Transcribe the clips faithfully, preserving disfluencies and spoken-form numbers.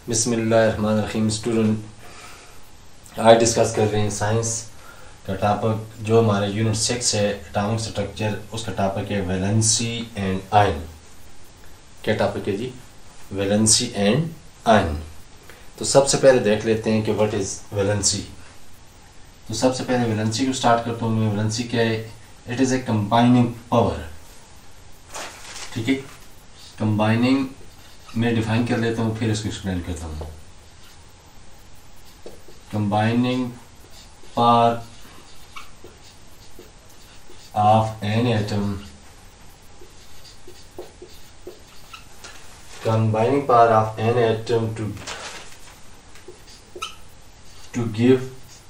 बिस्मिल्लाहिर्रहमानिर्रहीम। स्टूडेंट, आज डिस्कस कर रहे हैं साइंस का टॉपिक जो हमारे यूनिट सिक्स है एटॉमिक स्ट्रक्चर। उसका टॉपिक है वैलेंसी एंड आयन। क्या टॉपिक है जी? Valency and ion. तो सबसे पहले देख लेते हैं कि व्हाट इज़ वैलेंसी। तो सबसे पहले वैलेंसी को स्टार्ट करता हूँ मैं। वैलेंसी क्या है? It is a combining power. ठीक है, कंबाइनिंग मैं डिफाइन कर लेता हूँ, फिर इसको एक्सप्लेन करता हूँ। Combining power of an atom combining power of an atom to to give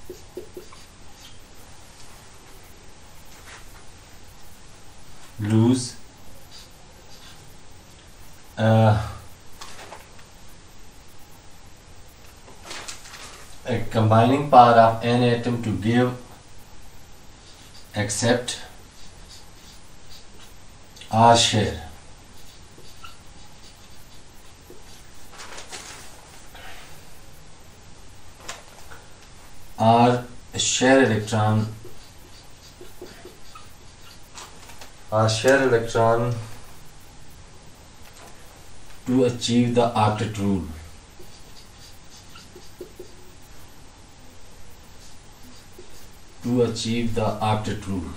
lose uh, a combining power of an atom to give accept or share or share electron or share electron to achieve the octet rule. To achieve the octet rule.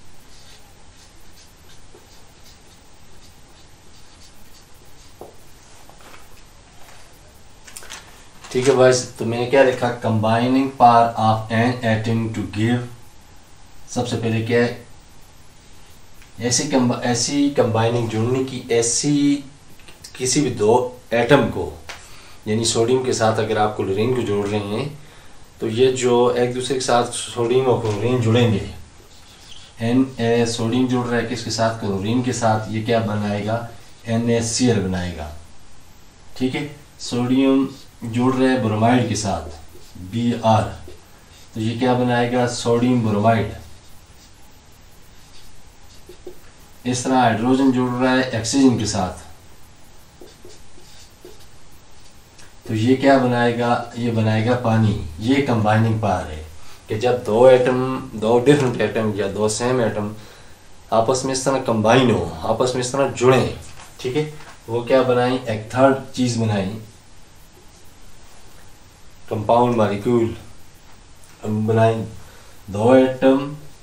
ठीक है बस, तो मैंने क्या लिखा? Combining power of an atom to give. सबसे पहले क्या है? ऐसी कम ऐसी कंबाइनिंग जोड़ने की, ऐसी किसी भी दो एटम को, यानी सोडियम के साथ अगर आप क्लोरीन को जोड़ रहे हैं तो ये जो एक दूसरे के साथ सोडियम और क्लोरीन जुड़ेंगे, एन ए सोडियम जुड़ रहा है किसके साथ? क्लोरीन के साथ। ये क्या बनाएगा? एन ए सी एल बनाएगा। ठीक है, सोडियम जुड़ रहे हैं ब्रोमाइड के साथ, बी आर, तो ये क्या बनाएगा? Sodium bromide. इस तरह हाइड्रोजन जुड़ रहा है ऑक्सीजन के साथ, तो ये क्या बनाएगा? ये बनाएगा पानी। ये कंबाइनिंग पावर है कि जब दो एटम, दो डिफरेंट एटम या दो सेम एटम आपस में इस तरह कंबाइन हो, आपस में इस तरह जुड़ें, ठीक है, वो क्या बनाई? एक थर्ड चीज़ बनाई, कंपाउंड मॉलिक्यूल बनाई। दो एटम,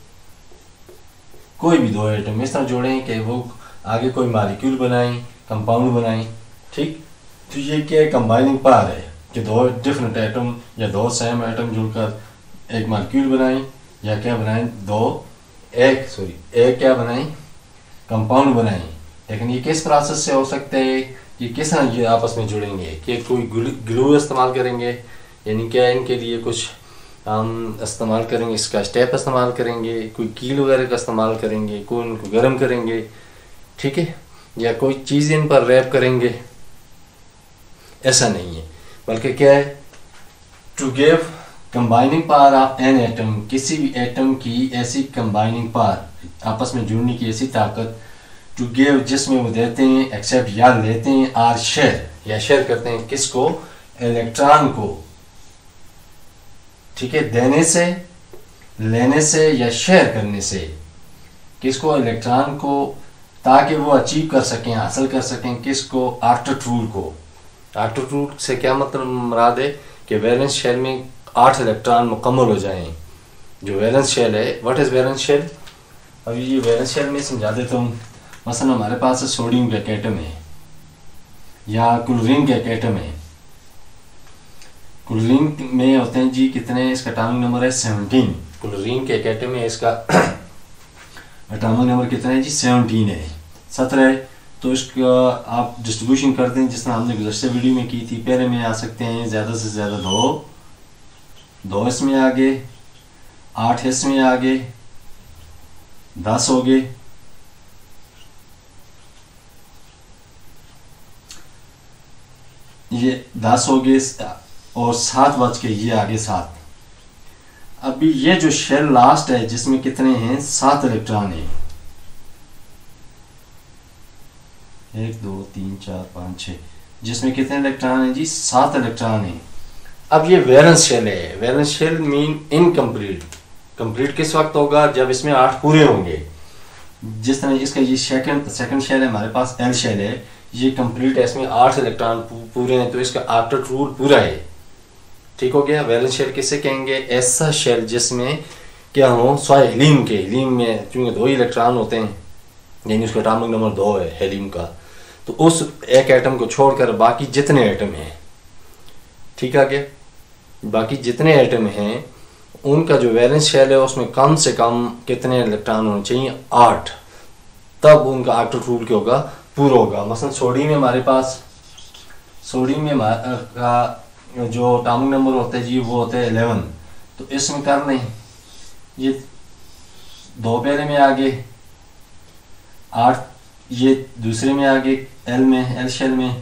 कोई भी दो एटम इस तरह जोड़ें कि वो आगे कोई मॉलिक्यूल बनाएं, कंपाउंड बनाएं। ठीक, तो ये क्या है? कंबाइनिंग पावर है कि दो डिफरेंट एटम या दो सेम एटम जुड़कर एक मॉलिक्यूल बनाएं, या क्या बनाएं? दो एक सॉरी एक क्या बनाएं? कंपाउंड बनाएं। लेकिन ये किस प्रोसेस से हो सकता है? ये किस तरह ये आपस में जुड़ेंगे? कि कोई ग्लू इस्तेमाल करेंगे, यानी क्या इनके लिए कुछ हम इस्तेमाल करेंगे, इसका स्टेप इस्तेमाल करेंगे, कोई कील वगैरह का इस्तेमाल करेंगे, कोई उनको गर्म करेंगे, ठीक है, या कोई चीज़ इन पर रैप करेंगे। ऐसा नहीं है, बल्कि क्या है? To give combining power of an atom, किसी भी एटम की ऐसी कंबाइनिंग पावर, आपस में जुड़ने की ऐसी ताकत, टू गिव जिसमें वो देते हैं, एक्सेप्ट या लेते हैं, आर शेयर या शेयर करते हैं। किसको? इलेक्ट्रॉन को। ठीक है, देने से, लेने से या शेयर करने से। किसको? इलेक्ट्रॉन को, ताकि वो अचीव कर सकें, हासिल कर सकें। किसको? ऑक्टेट रूल को। ऑक्टेट रूल से क्या मतलब मुराद है? कि वैलेंस शेल में आठ इलेक्ट्रॉन मुकम्मल हो जाएं। जो वैलेंस शेल है, व्हाट इज वैलेंस शेल? अभी ये वैलेंस शेल में समझा देता हूँ। मसलन हमारे पास सोडियम का एटम है या क्लोरीन का एटम है। क्लोरीन में होते हैं जी कितने? इसका एटॉमिक नंबर है सेवनटीन। क्लोरीन के एटम में इसका एटॉमिक नंबर कितना है जी? सेवनटीन है, सत्रह है। तो इसका आप डिस्ट्रीब्यूशन करते हैं जिस तरह हमने गुज़श्ता वीडियो में की थी। पहले में आ सकते हैं ज़्यादा से ज़्यादा दो, दो इसमें आगे, आठ इसमें आगे, दस हो गए, ये दस हो गए, और सात बच के ये आगे सात। अभी ये जो शेल लास्ट है जिसमें कितने हैं? सात इलेक्ट्रॉन हैं। एक दो तीन चार पाँच छः जिसमें कितने इलेक्ट्रॉन हैं जी, सात इलेक्ट्रॉन हैं। अब ये वैलेंस शेल है। Valence shell mean incomplete. Complete किस वक्त होगा, जब इसमें आठ पूरे होंगे। जिस तरह इसका ये सेकंड सेकंड शेल है हमारे पास, एल शेल है, ये कंप्लीट है, इसमें आठ इलेक्ट्रॉन पूरे हैं, तो इसका ऑक्टेट रूल पूरा है। ठीक हो गया। वैलेंस शेल किसे कहेंगे, ऐसा शेल जिसमें क्या हो, स्वाय हीलियम के, हीलियम में चूंकि दो ही इलेक्ट्रॉन होते हैं, यानी उसका एटॉमिक नंबर दो है हीलियम का, तो उस एक एटम को छोड़कर बाकी जितने एटम हैं, ठीक है, क्या बाकी जितने एटम हैं उनका जो वैलेंस शेल है उसमें कम से कम कितने इलेक्ट्रॉन होने चाहिए, आठ, तब उनका ऑक्टेट रूल क्या होगा, पूरा होगा। मसलन सोडियम में हमारे पास, सोडियम में का जो एटॉमिक नंबर होता है जी वो होता है इलेवन, तो इसमें कर लें, ये दो पहले में आगे, आठ ये दूसरे में आगे, एल में, एल शेल में,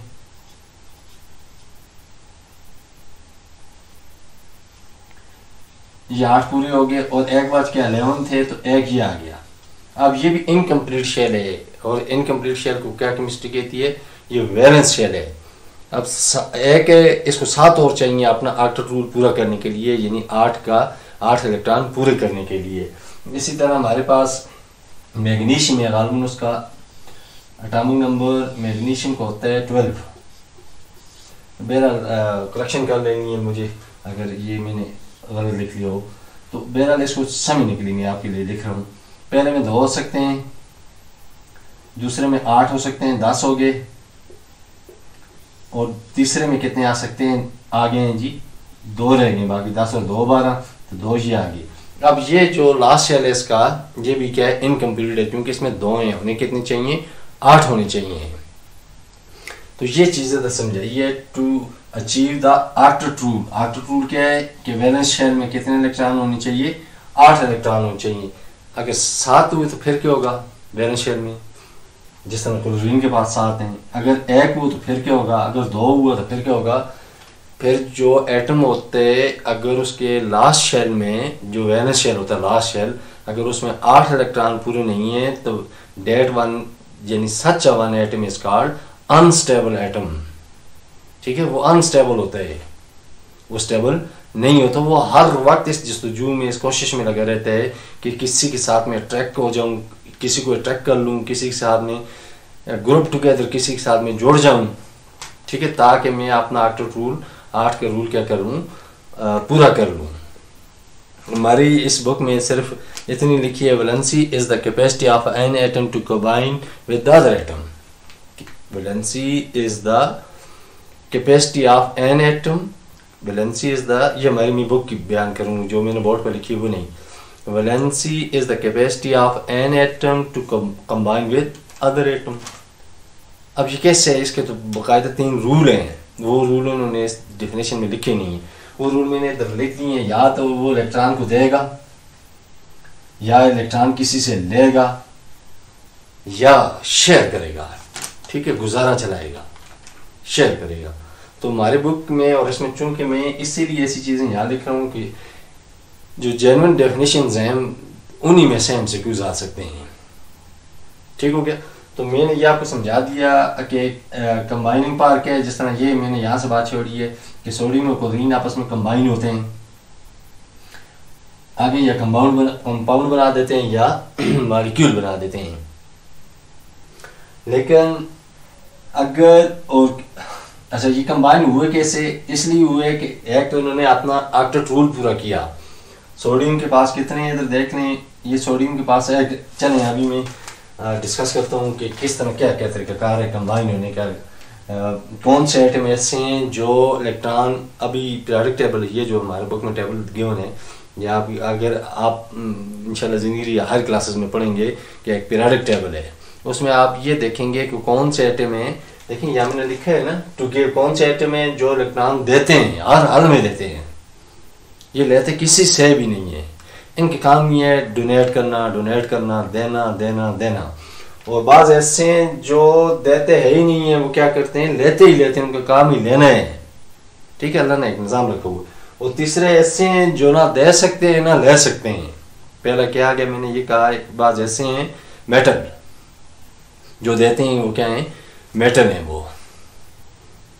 ये आठ पूरे हो गए, और एक बार क्या इलेवन थे तो एक ही आ गया। अब ये भी इनकम्प्लीट शेल है, और इनकम्प्लीट शेल को क्या केमिस्ट्री कहती है, ये वैलेंस शेल है। अब एक इसको सात और चाहिए अपना ऑक्टेट रूल पूरा करने के लिए, यानी आठ का आठ इलेक्ट्रॉन पूरे करने के लिए। इसी तरह हमारे पास मैग्नीशियम है, गालमन उसका एटॉमिक नंबर मैग्नीशियम का होता है ट्वेल्व। बहरहाल करेक्शन कर लेनी है मुझे अगर ये मैंने गलत लिख लिया हो, तो बहरहाल इसको समझने के लिए मैं आपके लिए लिख रहा हूँ। पहले में दो हो सकते हैं, दूसरे में आठ हो सकते हैं, दस हो गए, और तीसरे में कितने आ सकते हैं, आ गए हैं जी दो रह गए, बाकी दस और दो बारह, तो दो ही आ गए। अब ये जो लास्ट शेल है इसका, ये भी क्या है, इनकम्प्लीट है, क्योंकि इसमें दो हैं, उन्हें कितने चाहिए, आठ होने चाहिए। तो ये चीज़ें तो समझाइए to achieve the octet rule. Octet rule क्या है कि वैलेंस शेल में कितने इलेक्ट्रॉन होने चाहिए, आठ इलेक्ट्रॉन होने चाहिए। अगर सात हुए तो फिर क्या होगा वैलेंस शेल में, जिस तरह क्लोरीन के पास सात हैं। अगर एक हुआ तो फिर क्या होगा, अगर दो हुआ तो फिर क्या होगा, फिर जो एटम होते अगर उसके लास्ट शेल में, जो वैलेंस शेल होता है लास्ट शेल, अगर उसमें आठ इलेक्ट्रॉन पूरे नहीं है तो डेट वन यानी such one atom is called unstable atom. ठीक है, वो अनस्टेबल होता है, वो स्टेबल नहीं होता। वो हर वक्त इस जस्तजू में, इस कोशिश में लगा रहता है कि किसी के साथ में अट्रैक्ट हो जाऊं, किसी को अट्रैक्ट कर लूं, किसी के साथ में ग्रुप टुगेदर, किसी के साथ में जुड़ जाऊं, ठीक है, ताकि मैं अपना ऑक्टेट रूल, आठ का रूल क्या कर लूं, पूरा कर लूं। हमारी इस बुक में सिर्फ इतनी लिखी है, valency is the capacity of an atom to combine with the other atom. Valency is the capacity of an atom, valency is the, ये हमारी मैं बुक की बयान करूँ, जो मैंने बोर्ड पर लिखी वो नहीं। Valency is the capacity of an atom to combine with other atom. अब ये कैसे है, इसके तो बाकायदा तीन रूल हैं, वो रूल उन्होंने इस डिफिनेशन में लिखे नहीं है। वो रूल मैंने इधर लिख दिए हैं, या तो वो इलेक्ट्रॉन को देगा, या इलेक्ट्रॉन किसी से लेगा, या शेयर करेगा। ठीक है, गुजारा चलाएगा, शेयर करेगा। तो हमारे बुक में और इसमें चूंकि मैं इसीलिए ऐसी चीज़ें यहाँ लिख रहा हूँ कि जो जेन्युइन डेफिनेशंस हैं उन्हीं में से हमसे क्यों जा सकते हैं। ठीक हो गया। तो मैंने ये आपको समझा दिया कि कंबाइनिंग पावर क्या है। जिस तरह ये मैंने यहाँ से बात छोड़ी है कि सोडियम और क्लोरीन आपस में कंबाइन होते हैं, आगे या कंपाउंड बना कंपाउंड बना देते हैं या मॉलिक्यूल बना देते हैं। लेकिन अगर और अच्छा ये कंबाइन हुए कैसे, इसलिए हुए कि एक तो उन्होंने अपना ऑक्टेट रूल पूरा किया। सोडियम के पास कितने हैं इधर देख लें, ये सोडियम के पास है। चलें अभी मैं डिस्कस करता हूँ कि किस तरह क्या क्या तरीक़ाकार है कंबाइन होने का। आ, कौन से आइटम ऐसे हैं जो इलेक्ट्रॉन अभी पीरियोडिक टेबल, ये जो हमारे बुक में टेबल गिवन है, या आप अगर आप इंशाल्लाह ज़िंदगी या हर क्लासेस में पढ़ेंगे कि एक पीरियोडिक टेबल है, उसमें आप ये देखेंगे कि कौन से आइटम हैं। देखिए यहाँ मैंने लिखा है ना, टू गिव, कौन से आइटम है जो इलेक्ट्रॉन देते हैं, हर हाल में देते हैं, ये लेते किसी से भी नहीं है। इनके काम ये है डोनेट करना, डोनेट करना, देना देना देना। और बाज़ ऐसे हैं जो देते है ही नहीं है, वो क्या करते हैं, लेते ही लेते हैं, उनका काम ही लेना है। ठीक है, अल्लाह ने एक निज़ाम रखा हुआ। और तीसरे ऐसे हैं जो ना दे सकते हैं ना ले सकते हैं। पहला क्या आ गया, मैंने ये कहा, बाज़ ऐसे हैं मेटल जो देते हैं, वो क्या है, मेटल है वो।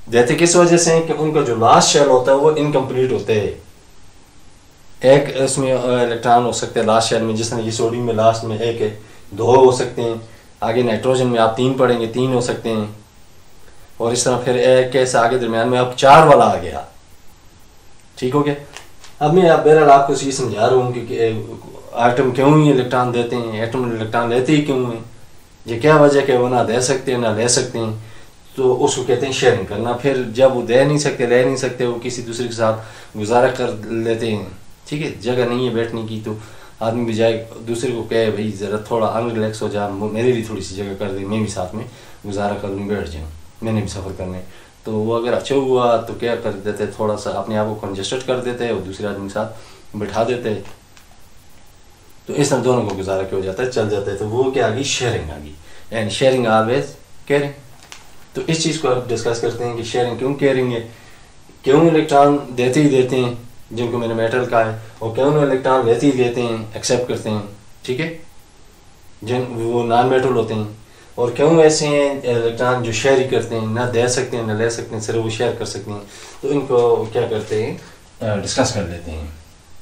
देते किस वजह से हैं कि उनका जो लास्ट शेल होता है वो इनकम्प्लीट होते हैं। एक इसमें इलेक्ट्रॉन हो सकते हैं लास्ट शेल में, जिस तरह ये सोडियम में लास्ट में एक है, दो हो सकते हैं, आगे नाइट्रोजन में आप तीन पढ़ेंगे, तीन हो सकते हैं, और इस तरह फिर एक कैसे आगे दरमियान में अब चार वाला आ गया। ठीक हो गया। अब मैं आप बहरहाल आपको ये समझा रहा हूँ कि एटम क्यों ही इलेक्ट्रॉन देते हैं, एटम इलेक्ट्रॉन लेते ही क्यों हैं, ये क्या वजह कि वो ना दे सकते हैं ना ले सकते हैं, तो उसको कहते हैं शेयरिंग करना। फिर जब वो दे नहीं सकते ले नहीं सकते, वो किसी दूसरे के साथ गुजारा कर लेते हैं। ठीक है, जगह नहीं है बैठने की तो आदमी बजाय दूसरे को कहे भाई ज़रा थोड़ा अनरिलैक्स हो जा, मेरे लिए थोड़ी सी जगह कर दे, मैं भी साथ में गुजारा कर लूँ, बैठ जाऊँ, मैंने भी सफ़र करने। तो वो अगर अच्छा हुआ तो क्या कर देते, थोड़ा सा अपने आप को कंजेस्टेड कर देते हैं और दूसरे आदमी के साथ बिठा देते हैं, तो इस तरह दोनों को गुजारा किया जाता है, चल जाता है। तो वो क्या आ गई, शेयरिंग आ गई, एंड शेयरिंग ऑलवेज केयरिंग। तो इस चीज़ को आप डिस्कस करते हैं कि शेयरिंग क्यों केयरिंग है, क्यों इलेक्ट्रॉन देते ही देते हैं जिनको मैंने मेटल का है, और क्यों इलेक्ट्रॉन लेते ही लेते हैं, एक्सेप्ट करते हैं। ठीक है, जिन वो नॉन मेटल होते हैं, और क्यों ऐसे हैं इलेक्ट्रॉन जो शेयर ही करते हैं, ना दे सकते हैं ना ले सकते हैं, सिर्फ वो शेयर कर सकते हैं। तो इनको क्या करते हैं, डिस्कस कर लेते हैं।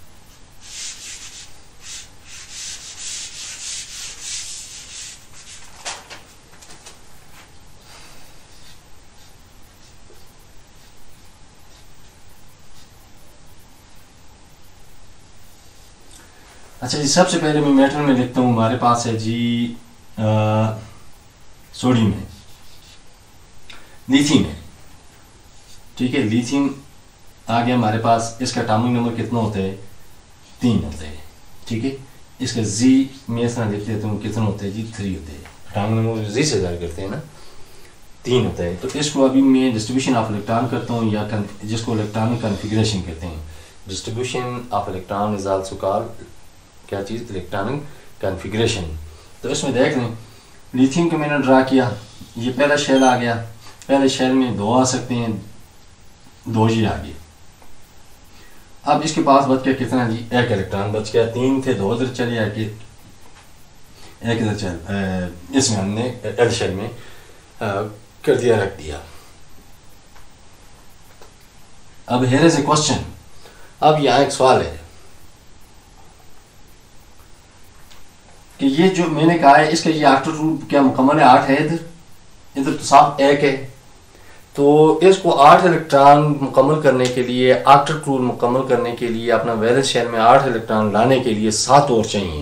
अच्छा जी, सबसे पहले मैं मेटल में लिखता हूँ, हमारे पास है जी सोडियम है, लिथियम है। ठीक है, लिथियम आ गया हमारे पास, इसका एटॉमिक नंबर कितना होता है, तीन होते हैं। ठीक है, इसका जी मैं इस तरह लिख देता हूँ, कितना होते हैं जी, थ्री होते हैं। एटॉमिक नंबर जी से जाहिर करते हैं ना, तीन होता है। तो इसको अभी मैं डिस्ट्रीब्यूशन ऑफ इलेक्ट्रॉन करता हूँ, या जिसको इलेक्ट्रॉनिक कन्फिगरेशन कहते हैं। Distribution of electron is also called क्या चीज़, इलेक्ट्रॉनिक कन्फिगरेशन। तो इसमें देख लें, लिथियम को मैंने ड्रा किया, ये पहला शेल आ गया, पहले शेल में दो आ सकते हैं, दो जी आ गए। अब इसके पास बच गया कितना जी, एक इलेक्ट्रॉन बच गया, तीन थे दो इधर चले आके एक इधर चल, इसमें हमने एल शेल में आ, कर दिया, रख दिया। अब हियर इज ए क्वेश्चन, अब यहाँ एक सवाल है कि ये जो मैंने कहा है इसका ये आफ्टर रूल क्या मुकम्मल है, आठ है, इधर इधर तो साफ एक है। तो इसको आठ इलेक्ट्रॉन मुकम्मल करने के लिए, आफ्टर रूल मुकम्मल करने के लिए, अपना वैलेंस शेल में आठ इलेक्ट्रॉन लाने के लिए सात और चाहिए।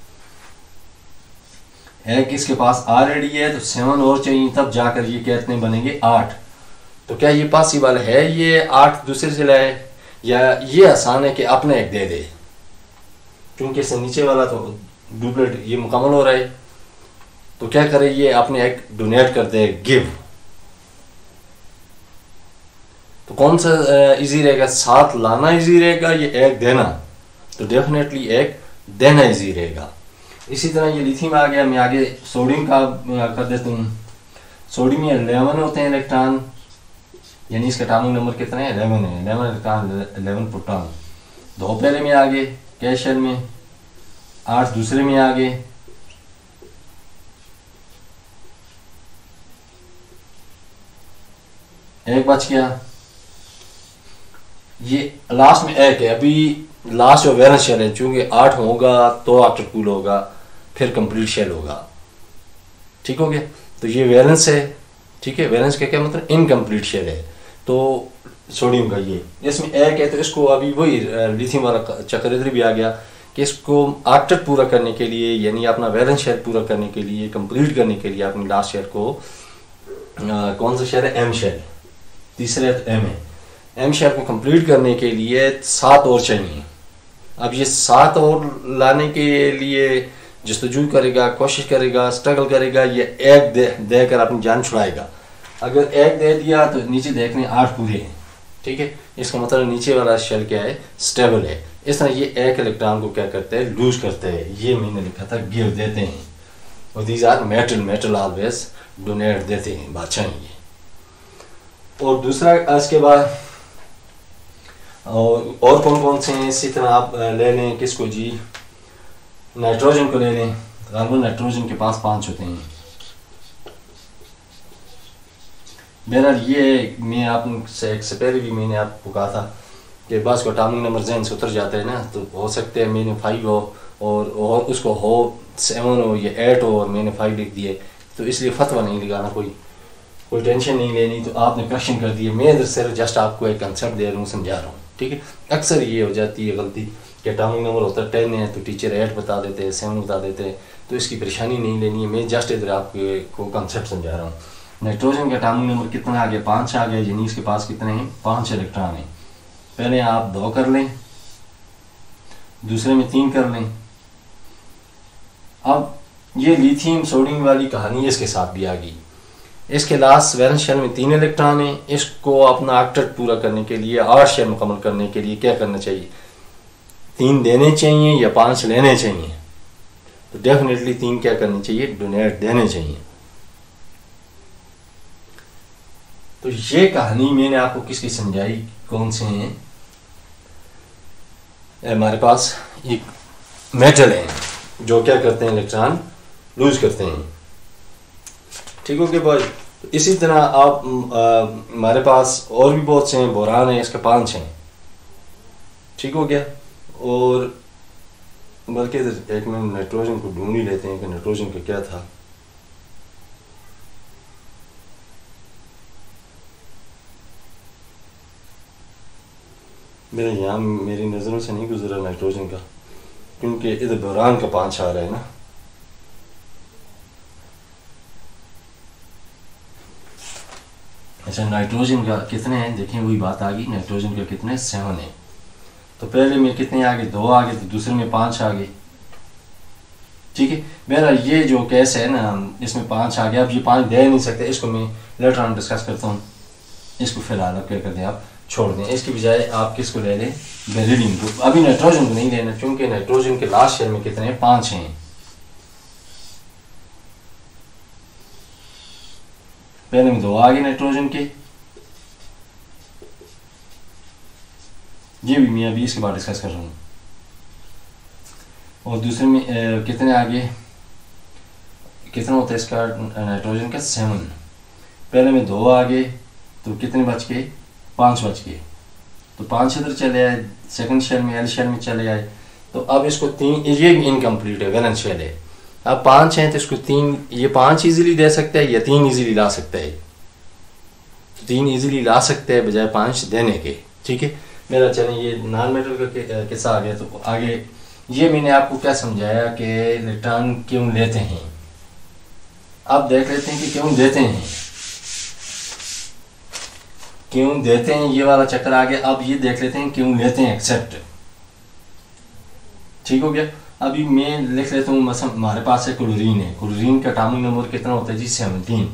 एक इसके पास ऑलरेडी है तो सेवन और चाहिए, तब जाकर ये कितने बनेंगे, आठ। तो क्या ये पॉसिबल है ये आठ दूसरे से लाए, या ये आसान है कि अपने एक दे दे, क्योंकि इससे नीचे वाला तो डुप्लीकेट ये मुकम्मल हो रहा है। तो क्या करे, ये अपने एक डोनेट कर दे, गिव। तो कौन सा इजी रहेगा, सात लाना इजी रहेगा या एक देना? तो डेफिनेटली एक देना इजी रहेगा। इसी तरह ये लिथियम आ गया, मैं आगे सोडियम का कर देता हूँ। सोडियम में इलेवन होते हैं इलेक्ट्रॉन, यानी इसका एटॉमिक नंबर कितना है, इलेवन है, इलेवन इलेक्ट्रॉन, इलेवन प्रोटॉन। दो पहले में आ गए कैश शेल में, आठ दूसरे में आ गए, एक बच गया, ये लास्ट में एक है। अभी लास्ट जो वैलेंस शेल है, चूंकि आठ होगा तो आफ्टर कूल होगा, फिर कंप्लीट शेल होगा। ठीक हो गया, तो ये वैलेंस है। ठीक है, वैलेंस का क्या मतलब, इनकम्प्लीट शेल है। तो सोडियम का ये इसमें एक है, तो इसको अभी वही लिथियम वाला चक्कर इधर भी आ गया कि इसको आक्टेट पूरा करने के लिए, यानी अपना वैलेंस शेल पूरा करने के लिए, कंप्लीट करने के लिए अपनी लास्ट शेल को आ, कौन सा शेल है, एम शेल, तीसरे एम है, एम शेल को कंप्लीट करने के लिए सात और चाहिए। अब ये सात और लाने के लिए जस्तजू करेगा, कोशिश करेगा, स्ट्रगल करेगा, ये एक दे देकर अपनी जान छुड़ाएगा। अगर एक दे दिया तो नीचे देखने आठ पूरे हैं। ठीक है, इसका मतलब नीचे वाला शेल क्या है, स्टेबल है। इस तरह ये एक इलेक्ट्रॉन को क्या करते हैं, लूज करते हैं। ये मैंने लिखा था गिव देते हैं, और these are metal, metal always donate देते हैं, बादशाह ये। और दूसरा इसके बाद और और कौन कौन से हैं, इसी तरह आप ले लें किसको जी, नाइट्रोजन को ले लें। कार्बन नाइट्रोजन के पास पांच होते हैं, बहरहाल ये मैं आपसे एक से पहले भी मैंने आपको कहा था कि बस को अटॉमिक नंबर जहन से उतर जाता है ना, तो हो सकते हैं मैंने फाइव हो और, और उसको हो सेवन हो या एट हो और मैंने फाइव लिख दिए, तो इसलिए फतवा नहीं लगाना, कोई कोई टेंशन नहीं लेनी। तो आपने करेक्शन कर दिए, मैं इधर सिर्फ जस्ट आपको एक कंसेप्ट दे रहा हूँ, समझा रहा हूँ, ठीक है। अक्सर ये हो जाती है गलती कि अटॉमिक नंबर होता है टेन है तो टीचर एट बता देते हैं, सेवन बता देते हैं, तो इसकी परेशानी नहीं लेनी है। मैं जस्ट इधर आपको कंसेप्ट समझा रहा हूँ। नाइट्रोजन का अटॉमिक नंबर कितना आ गया? पाँच आ गया, यानी इसके पास कितने हैं? पाँच इलेक्ट्रॉन हैं। पहले आप दो कर लें, दूसरे में तीन कर लें। अब ये लिथियम सोडियम वाली कहानी इसके साथ भी आ गई। इसके लास्ट वैलेंस शेल में तीन इलेक्ट्रॉन हैं। इसको अपना ऑक्टेट पूरा करने के लिए, आठ शेल मुकम्मल करने के लिए क्या करना चाहिए? तीन देने चाहिए या पाँच लेने चाहिए? तो डेफिनेटली तीन क्या करनी चाहिए? डोनेट देने चाहिए। तो ये कहानी मैंने आपको किसकी समझाई, कौन से हैं? हमारे पास एक मेटल है जो क्या करते हैं? इलेक्ट्रॉन लूज करते हैं, ठीक हो गया बॉय। तो इसी तरह आप हमारे पास और भी बहुत से हैं, बोरान है, इसके पांच हैं, ठीक हो गया। और बल्कि एक मिनट नाइट्रोजन को ढूंढ ही लेते हैं कि नाइट्रोजन का क्या था। मेरे यहाँ मेरी नज़रों से नहीं गुजरा नाइट्रोजन का, क्योंकि इधर बोरान का पांच आ रहा है ना। अच्छा, नाइट्रोजन का कितने हैं देखें, वही बात आ गई। नाइट्रोजन का कितने? सेवन है। तो पहले में कितने आ गए? दो आ गए, तो दूसरे में पांच आ गए, ठीक है। मेरा ये जो केस है ना, इसमें पांच आ गया। अब ये पांच दे नहीं सकते, इसको मैं लेटर ऑन डिस्कस करता हूँ। इसको फिलहाल आप क्या कर दें, आप छोड़ दें। इसकी बजाय आप किसको ले लें? बेरिलियम को। अभी नाइट्रोजन को नहीं लेना, क्योंकि नाइट्रोजन के लास्ट शेल में कितने हैं? पांच हैं। पहले में दो आ गए नाइट्रोजन के, ये भी मैं अभी इसके बाद डिस्कस कर रहा हूँ। और दूसरे में ए, कितने आ गए? कितना होता है इसका नाइट्रोजन का? सेवन। पहले में दो आ गए, तो कितने बच गए? पांच बच गए। तो पांच इधर चले आए, सेकंड शेल में, एल शेल में चले आए। तो अब इसको तीन, ये इनकम्प्लीट है, वैलेंस शेल है। अब पांच हैं तो इसको तीन, ये पांच इजीली दे सकता है या तीन इजीली ला सकता है? तो तीन इजीली ला सकते हैं बजाय पांच देने के, ठीक है। मेरा चलें ये नॉन मेटल का किस्सा आ गया। तो आगे ये मैंने आपको क्या समझाया कि इलेक्ट्रॉन क्यों लेते हैं। अब देख लेते हैं कि क्यों देते हैं, क्यों देते हैं, ये वाला चक्कर आ गया। अब ये देख लेते हैं क्यों लेते हैं, एक्सेप्ट, ठीक हो गया। अभी मैं लिख लेता हूँ, मतलब हमारे पास है क्लोरीन है। क्लोरीन का एटॉमिक नंबर कितना होता है जी? सेवनटीन।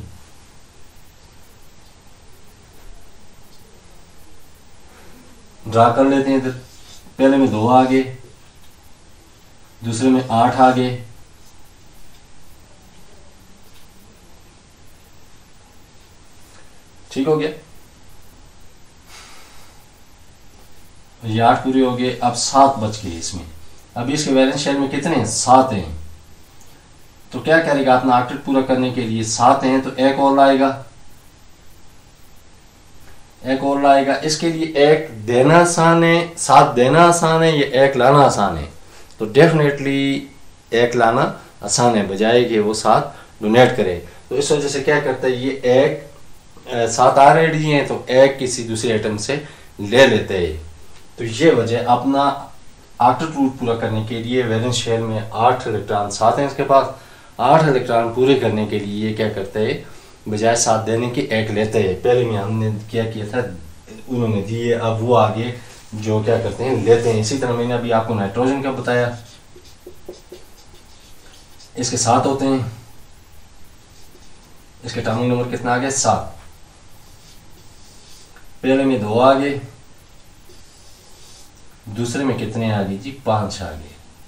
ड्रा कर लेते हैं इधर। पहले में दो आ गए, दूसरे में आठ आ गए, ठीक हो गया। ये आठ पूरे हो गए, अब सात बच गए इसमें। अब इसके वैलेंस शेल में कितने हैं? सात हैं। तो क्या करेगा अपना ऑक्टेट पूरा करने के लिए? सात हैं तो एक और लाएगा, एक और लाएगा। इसके लिए एक देना आसान है, सात देना आसान है, या एक लाना आसान है? तो डेफिनेटली एक लाना आसान है, बजाय कि वो सात डोनेट करे। तो इस वजह से क्या करता है, ये एक सात ऑलरेडी हैं तो एक किसी दूसरे आइटम से ले लेते हैं। तो ये वजह अपना ऑक्टेट रूट पूरा करने के लिए वैलेंस शेल में आठ इलेक्ट्रॉन, सात हैं इसके पास, आठ इलेक्ट्रॉन पूरे करने के लिए ये क्या करते हैं, बजाय सात देने के एक लेते हैं। पहले में हमने क्या किया था, उन्होंने दिए, अब वो आगे जो क्या करते हैं लेते हैं। इसी तरह मैंने अभी आपको नाइट्रोजन का बताया, इसके सात होते हैं। इसके एटॉमिक नंबर कितना आ गया? सात। पहले में दो आ गए, दूसरे में कितने आ गए जी? पांच आ गए,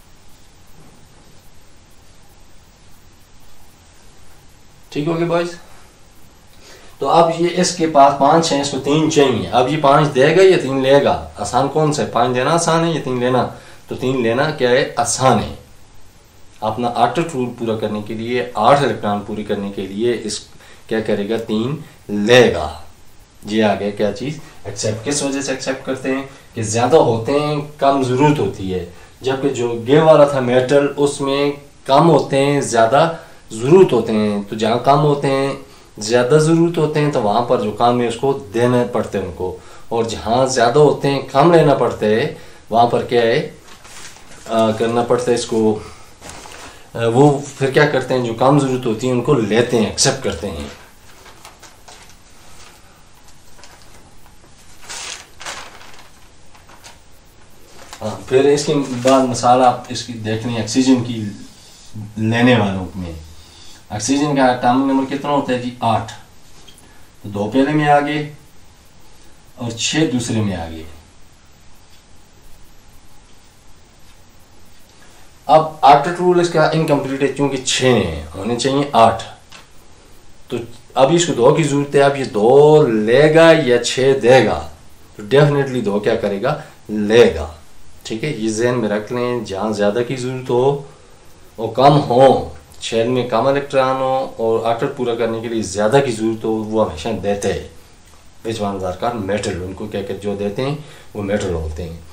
ठीक हो गया बॉयज। तो अब ये इसके पास पांच हैं, इसको तीन चाहिए। अब ये पांच देगा या तीन लेगा? आसान कौन सा है? पांच देना आसान है या तीन लेना? तो तीन लेना क्या है? आसान है। अपना ऑक्टेट रूल पूरा करने के लिए, आठ इलेक्ट्रॉन पूरी करने के लिए इस क्या करेगा? तीन लेगा। ये आ गया क्या चीज़, एक्सेप्ट। किस वजह से एक्सेप्ट करते हैं कि ज़्यादा होते हैं, कम ज़रूरत होती है, जबकि जो गिव वाला था मेटल उसमें कम होते हैं, ज़्यादा ज़रूरत होते हैं। तो जहाँ कम होते हैं, ज़्यादा ज़रूरत होते हैं, तो वहाँ पर जो काम है उसको देना पड़ते हैं उनको। और जहाँ ज़्यादा होते हैं, कम लेना पड़ता है, वहाँ पर क्या है आ, करना पड़ता है इसको। आ, वो फिर क्या करते हैं, जो कम ज़रूरत होती है उनको लेते हैं, एक्सेप्ट करते हैं। हाँ, फिर इसके बाद मिसाल आप इसकी देख लें ऑक्सीजन की लेने वालों में। ऑक्सीजन का एटॉमिक नंबर कितना होता है जी, आठ। तो दो पहले में आ गए और छह दूसरे में आ गए। अब आफ्टर रूल इसका इनकम्प्लीट है, चूंकि छह हैं, होने चाहिए आठ। तो अब इसको दो की जरूरत है। अब ये दो लेगा या छह देगा, तो डेफिनेटली दो क्या करेगा, लेगा। ठीक है, ये जहन में रख लें। जहाँ ज़्यादा की ज़रूरत हो और कम हो, शेल में कम इलेक्ट्रॉन हो और आटर पूरा करने के लिए ज़्यादा की ज़रूरत हो, वो हमेशा देते हैं। Which one are called metal, उनको क्या कहते जो देते हैं वो मेटल होते हैं।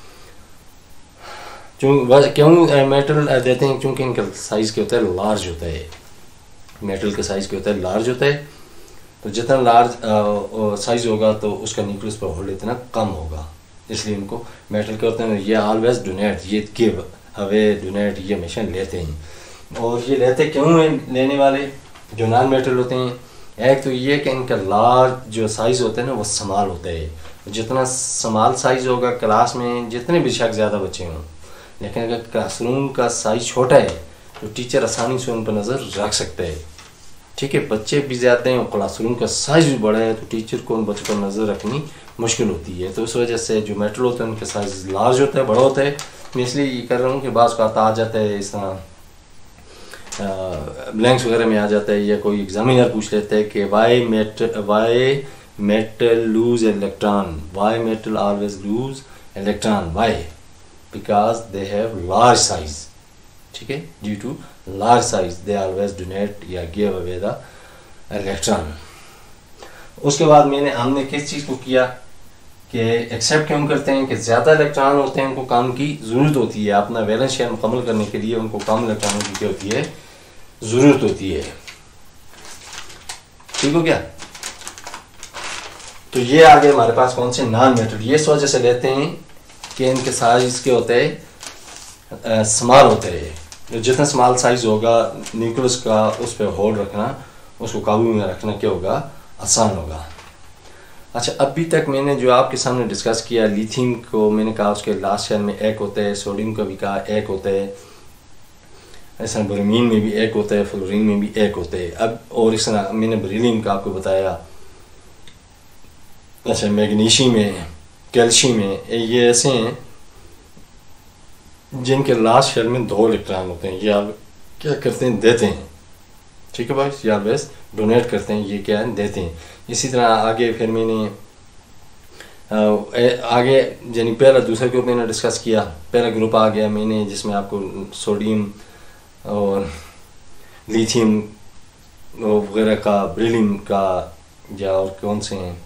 क्यों मेटल देते हैं, क्योंकि इनका साइज़ क्या होता है, लार्ज होता है। मेटल का साइज़ क्या होता है, लार्ज होता है। तो जितना लार्ज साइज़ होगा तो उसका न्यूक्लियस पर होल्ड इतना कम होगा, इसलिए इनको मेटल के होते हैं। ये ऑलवेज डोनेट, ये गिव अवे, डोनेट, ये हमेशा लेते हैं। और ये लेते क्यों हैं लेने वाले जो नॉन मेटल होते हैं? एक तो ये कि इनका लार्ज जो साइज़ होता है ना वो स्मॉल होता है। जितना स्मॉल साइज़ होगा क्लास में, जितने बेशक ज़्यादा बच्चे हों, लेकिन अगर क्लासरूम का साइज़ छोटा है तो टीचर आसानी से उन पर नज़र रख सकते हैं। ठीक है, बच्चे भी ज़्यादा हैं और क्लासरूम का साइज़ भी बड़ा है, तो टीचर को उन बच्चों पर नज़र रखनी मुश्किल होती है। तो इस वजह से जो मेटल होते हैं उनका साइज़ लार्ज होता है, बड़ा होता है। मैं इसलिए ये कर रहा हूँ कि बाज़ का आ जाता है इस तरह ब्लैंक्स वगैरह में आ जाता है, या कोई एग्जामिनर पूछ लेता है कि why metal why metal lose electron, why metal always lose electron, why because they have large size. ठीक है, due to large size they always donate या गिव अवे द इलेक्ट्रॉन। उसके बाद मैंने हमने किस चीज़ को किया कि एक्सेप्ट क्यों करते हैं कि ज़्यादा इलेक्ट्रॉन होते हैं, उनको काम की ज़रूरत होती है, अपना वैलेंस शेयर मुकम्मल करने के लिए उनको कम इलेक्ट्रॉनों की क्या होती है, ज़रूरत होती है। ठीक हो क्या? तो ये आ गए हमारे पास कौन से नॉन मेटल। ये इस वजह से लेते हैं कि इनके साइज के होते हैं स्मॉल होते हैं। जितना स्मॉल साइज होगा न्यूक्लियस का, उस पर होल्ड रखना, उसको काबू में रखना क्या होगा, आसान होगा। अच्छा, अभी तक मैंने जो आपके सामने डिस्कस किया, लिथियम को मैंने कहा उसके लास्ट शेल में एक होता है, सोडियम का भी कहा एक होता है, ऐसा ब्रोमीन में भी एक होता है, फ्लोरीन में भी एक होता है। अब और इस तरह मैंने बेरिलियम का आपको बताया। अच्छा, मैग्नीशियम में, कैल्शियम में, ये ऐसे हैं जिनके लास्ट शेल में दो इलेक्ट्रॉन होते हैं। ये आप क्या करते हैं, देते हैं। ठीक है भाई, या बस डोनेट करते हैं, ये क्या है, देते हैं। इसी तरह आगे फिर मैंने आगे यानी पहला दूसरा ग्रुप मैंने डिस्कस किया। पहला ग्रुप आ गया मैंने जिसमें आपको सोडियम और लिथियम वगैरह का, बेरिलियम का, या और कौन से हैं,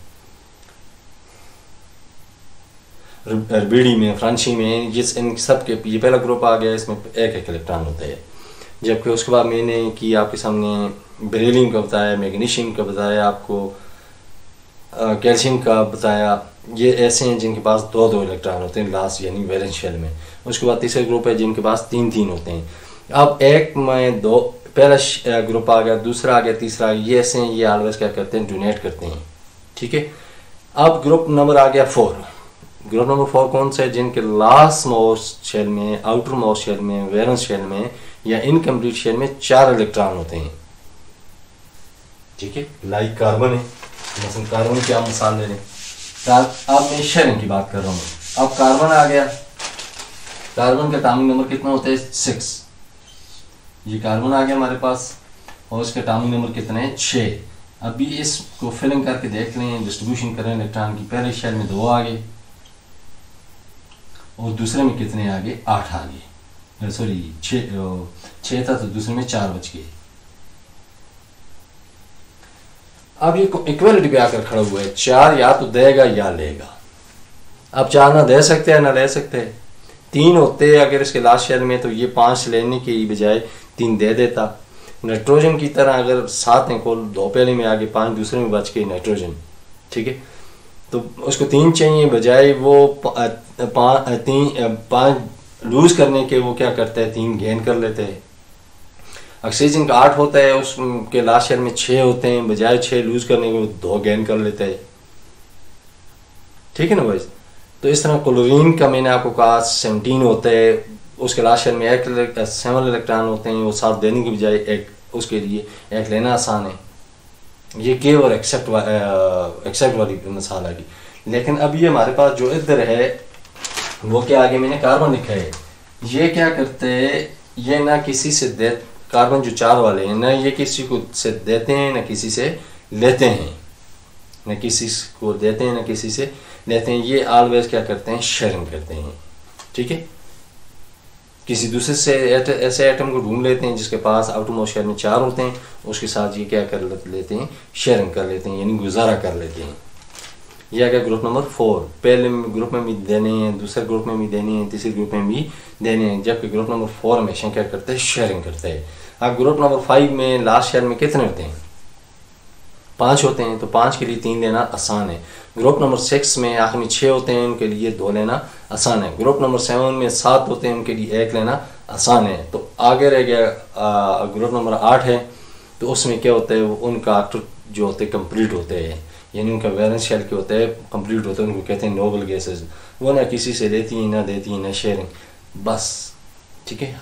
रबीडी में, फ्रांसी में, जिस इन सब के ये पहला ग्रुप आ गया, इसमें एक एक इलेक्ट्रॉन होता है। जबकि उसके बाद मैंने कि आपके सामने बेरिलियम का बताया, मैग्नीशियम का बताया, आपको कैल्शियम का बताया। ये ऐसे हैं जिनके पास दो दो इलेक्ट्रॉन होते हैं लास्ट यानी वैलेंस शेल में। उसके बाद तीसरा ग्रुप है जिनके पास तीन तीन होते हैं। अब एक में दो, पहला ग्रुप आ गया, दूसरा आ गया, तीसरा, ये ऐसे हैं, ये ऑलवेज क्या करते हैं, डोनेट करते हैं। ठीक है, अब ग्रुप नंबर आ गया फोर। ग्रुप नंबर फोर कौन सा है, जिनके लास्ट मोस्ट शेल में, आउटर मोस्ट शेल में, वैलेंस शेल में या इनकम्प्लीट शेल में चार इलेक्ट्रॉन होते हैं। ठीक है, लाइक कार्बन है, मतलब कार्बन की आप मिसाल ले लें। अब मैं शेयरिंग की बात कर रहा हूँ। अब कार्बन आ गया, कार्बन का एटॉमिक नंबर कितना होता है, सिक्स। ये कार्बन आ गया हमारे पास और इसका एटॉमिक नंबर कितना है, छः। अभी इसको फिलिंग करके देख लें, डिस्ट्रीब्यूशन करें इलेक्ट्रॉन की। पहले शेल में दो आ गए और दूसरे में कितने आ गए, आठ आ गए। सॉरी छः छः था तो दूसरे में चार बच गए। अब ये इक्वलिटी पे आकर खड़ा हुआ है, चार या तो देगा या लेगा। अब चार ना दे सकते हैं ना ले सकते हैं। तीन होते अगर इसके लास्ट शेल में तो ये पाँच लेने की बजाय तीन दे देता। नाइट्रोजन की तरह अगर सात हैं कुल, दो पहले में आगे पाँच दूसरे में बच के नाइट्रोजन, ठीक है, तो उसको तीन चाहिए बजाय वो पाँच तीन पाँच लूज करने के वो क्या करता है, तीन गेन कर लेते हैं। ऑक्सीजन का आठ होता है, उसके लास्ट शेल में छः होते हैं, बजाय छः लूज करने के वो दो गेन कर लेते हैं, ठीक है ना भाई। तो इस तरह क्लोरीन का मैंने आपको कहा सेवनटीन होता है, उसके लास्ट शेल में एक सेवन इलेक्ट्रॉन होते हैं, वो सात देने की बजाय एक उसके लिए एक लेना आसान है। ये के और एक्सेप्ट वा, एक्सेप्ट वाली मिसाल आ गई। लेकिन अब ये हमारे पास जो इधर है वो क्या आगे मैंने कार्बन लिखा है, ये क्या करते हैं, ये ना किसी से दे, कार्बन जो चार वाले हैं ना ये किसी को से देते हैं ना किसी से लेते हैं, न किसी को देते हैं ना किसी से लेते हैं। ये ऑलवेज क्या करते हैं, शेयरिंग करते हैं, ठीक है। किसी दूसरे से ऐसे एटम को ढूंढ लेते हैं जिसके पास आउटरमोस्ट शेल में चार होते हैं, उसके साथ ये क्या कर लेते हैं, शेयरिंग कर लेते हैं, यानी गुजारा कर लेते हैं। यह आ गया ग्रुप नंबर फोर। पहले ग्रुप में भी देने हैं, दूसरे ग्रुप में भी देने हैं, तीसरे ग्रुप में भी देने हैं, जबकि ग्रुप नंबर फोर हमेशा क्या करते हैं, शेयरिंग करते हैं। अब ग्रुप नंबर फाइव में लास्ट शेल में कितने होते हैं, पाँच होते हैं, तो पाँच के लिए तीन लेना आसान है। ग्रुप नंबर सिक्स में आखिर में छः होते हैं, उनके लिए दो लेना आसान है। ग्रुप नंबर सेवन में सात होते हैं, उनके लिए एक लेना आसान है। तो आगे रह गया ग्रुप नंबर आठ है, तो उसमें क्या होता है, वो उनका आक्टर जो होते हैं कंप्लीट होते हैं, यानी उनका वैलेंस शेल के होते हैं कंप्लीट होते हैं, उनको कहते हैं नोबल गैसेस। वो ना किसी से लेती हैं ना देती हैं ना शेयरिंग, बस, ठीक है,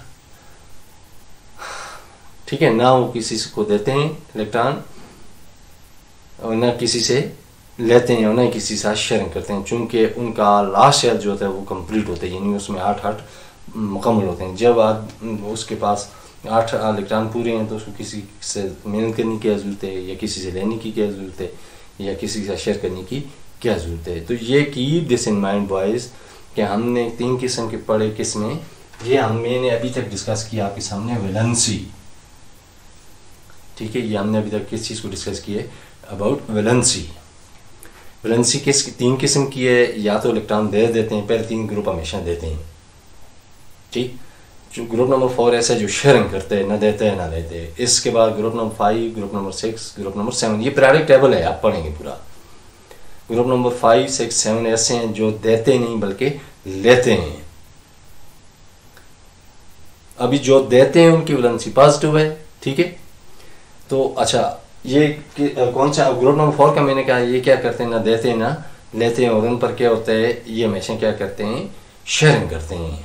ठीक है, ना वो किसी को देते हैं इलेक्ट्रॉन और ना किसी से लेते हैं और ना किसी से शेयरिंग करते हैं, चूँकि उनका लास्ट शेल जो होता है वो कंप्लीट होता है, यानी उसमें आठ आठ मुकम्मल होते हैं। जब आप उसके पास आठ इलेक्ट्रॉन पूरे हैं तो उसको किसी से मेहनत करने की क्या ज़रूरत है, या किसी से लेने की क्या ज़रूरत है, या किसी से शेयर करने की क्या ज़रूरत है। तो ये की दिस इन माइंड बॉयज़ कि हमने तीन किस्म के पढ़े, किस्में ये हम मैंने अभी तक डिस्कस किया आपके सामने, वैलेंसी, ठीक है, ये हमने अभी तक किस चीज़ को डिस्कस किया, अबाउट वैलेंसी। वैलेंसी किस तीन किस्म की है, या तो इलेक्ट्रॉन दे देते हैं, पहले तीन ग्रुप हमेशा देते हैं, ठीक। जो ग्रुप नंबर फोर ऐसा जो शेयरिंग करते हैं, ना देते हैं ना लेते हैं। इसके बाद group number five, group number six, group number seven, ये पीरियोडिक टेबल है, आप पढ़ेंगे पूरा। Group number five six seven ऐसे हैं जो देते नहीं बल्कि लेते हैं। अभी जो देते हैं उनकी वैलेंसी पॉजिटिव है, ठीक है। तो अच्छा, ये कौन सा ग्रुप नंबर फोर का मैंने कहा, ये क्या करते हैं, ना देते हैं ना लेते हैं, और उन पर क्या होता है, ये हमेशा क्या करते हैं, शेयरिंग करते हैं।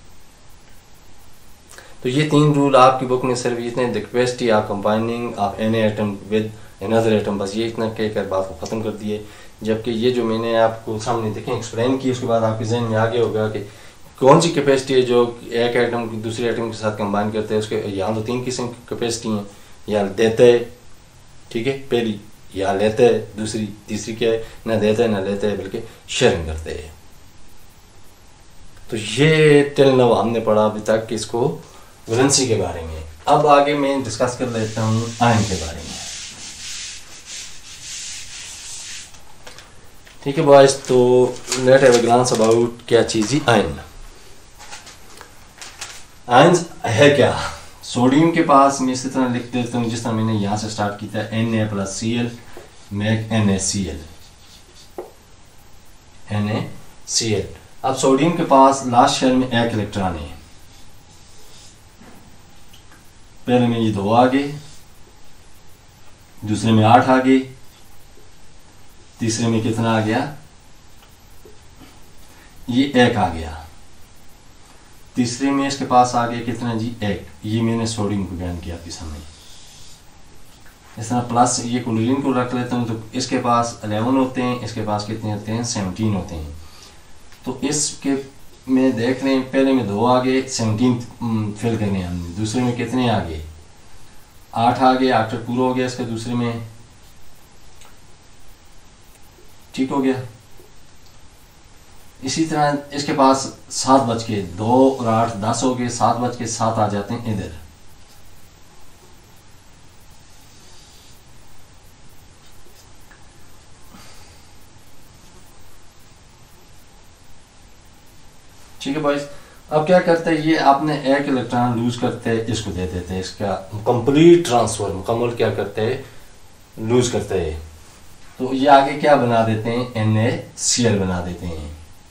तो ये तीन रूल आपकी बुक में सिर्फ इतने, the capacity of combining of any atom with another atom, बस ये इतना कहकर बात को ख़त्म कर दिए। जबकि ये जो मैंने आपको सामने देखें एक्सप्लेन की, उसके बाद आपके जहन में आ गया होगा कि कौन सी कैपेसिटी है जो एक एटम की दूसरे एटम के साथ कंबाइन करते हैं। उसके यहाँ तो तीन किस्म की कैपेसिटी हैं, या देते है, ठीक है, पहली, या लेते है दूसरी, तीसरी क्या है, ना देते है ना लेते है बल्कि शेयरिंग करते हैं। तो ये टिल नाउ हमने पढ़ा अभी तक कि इसको वैलेंसी के बारे में। अब आगे मैं डिस्कस कर लेता हूँ आयन के बारे में, ठीक है बॉयज। तो let have a glance about क्या चीज़ है आयन। आयन है क्या, सोडियम के पास मैं इसी तरह लिख देता हूँ जिस तरह मैंने यहाँ से स्टार्ट किया था, N A plus C L make N A C L, N A C L. अब सोडियम के पास लास्ट शेल में एक इलेक्ट्रॉन है, पहले में ये दो आ गए, दूसरे में आठ आ गए, तीसरे में कितना आ गया, ये एक आ गया, तीसरे में इसके पास आ गया कितना जी, एक। ये मैंने सोडियम को बयान किया आपके सामने। इस तरह प्लस ये क्लोरीन को रख लेता हूँ, तो इसके पास इलेवन होते हैं, इसके पास कितने होते हैं, सेवनटीन होते हैं। तो इसके में देख लें, पहले में दो आ गए, सेवनटीन फिल करने हमने, दूसरे में कितने आ गए, आठ आ गए, आठ पूरा हो गया इसका, दूसरे में ठीक हो गया। इसी तरह इसके पास सात बज के दो और आठ दस हो गए, सात बज के सात आ जाते हैं इधर। ठीक है बॉयज। अब क्या करते हैं, ये आपने एक इलेक्ट्रॉन लूज करते हैं, इसको दे देते हैं, इसका कंप्लीट ट्रांसफर मुकम्मल क्या करते हैं, लूज करते हैं। तो ये आगे क्या बना देते हैं, एन ए सी एल बना देते हैं।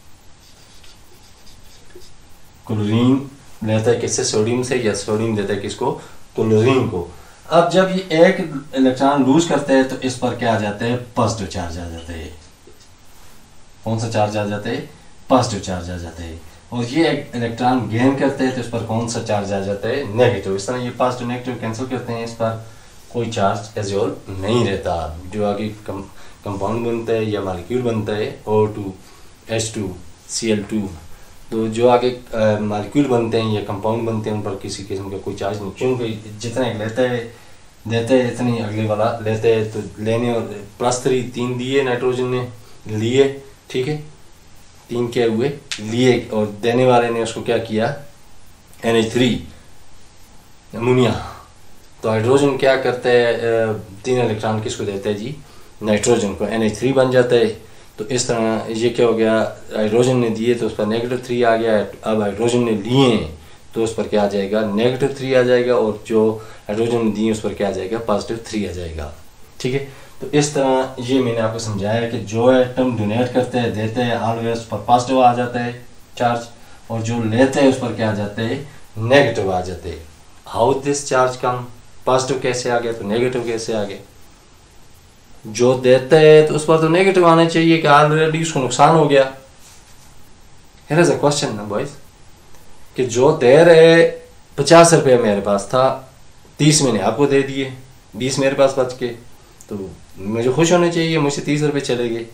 क्लोरीन लेता है किससे, सोडियम से, या सोडियम देता है किसको, क्लोरीन को। अब जब ये एक इलेक्ट्रॉन लूज करते हैं तो इस पर क्या आ जाते हैं, पॉजिटिव चार्ज आ जाते हैं। कौन सा चार्ज आ जाते हैं, पॉजिटिव चार्ज आ जाते हैं। और ये एक इलेक्ट्रॉन गेन करते हैं तो इस पर कौन सा चार्ज आ जाता है, नेगेटिव। इस तरह ये पॉजिटिव नेगेटिव कैंसिल करते हैं, इस पर कोई चार्ज एजोल नहीं रहता। जो आगे कम कंपाउंड बनता है या मालिक्यूल बनता है, O two H two C L two, तो जो आगे मालिक्यूल बनते हैं या कंपाउंड बनते हैं उन पर किसी किस्म का कोई चार्ज नहीं, क्योंकि जितना एक लेता है देते हैं इतनी अगले वाला लेते हैं। तो लेने और प्लस थ्री तीन दिए नाइट्रोजन ने लिए, ठीक है, तीन क्या हुए लिए, और देने वाले ने उसको क्या किया, एन एच थ्री अमोनिया। तो हाइड्रोजन क्या करता है, तीन इलेक्ट्रॉन किसको देता है जी, नाइट्रोजन को, एन एच थ्री बन जाता है। तो इस तरह ये क्या हो गया, हाइड्रोजन ने दिए तो उस पर नेगेटिव थ्री आ गया। अब हाइड्रोजन ने लिए तो उस पर क्या आ जाएगा, नेगेटिव थ्री आ जाएगा, और जो हाइड्रोजन ने दिए उस पर क्या आ जाएगा, पॉजिटिव थ्री आ जाएगा। ठीक है, तो इस तरह ये मैंने आपको समझाया कि जो एटम डोनेट करते हैं देते हैं ऑलवेज उस पर पॉजिटिव आ जाता है चार्ज, और जो लेते हैं उस पर क्या आ जाते हैं, नेगेटिव आ जाते हैं। How this charge come, positive कैसे आ गया तो नेगेटिव कैसे आ गया। जो देते हैं तो उस पर तो नेगेटिव आना चाहिए कि ऑलरेडी उसको नुकसान हो गया। Here is a question no boys, कि जो दे रहे पचास रुपये मेरे पास था, तीस मैंने आपको दे दिए, बीस मेरे पास बच के, तो मुझे खुश होने चाहिए, मुझसे तीस रुपये चले गए।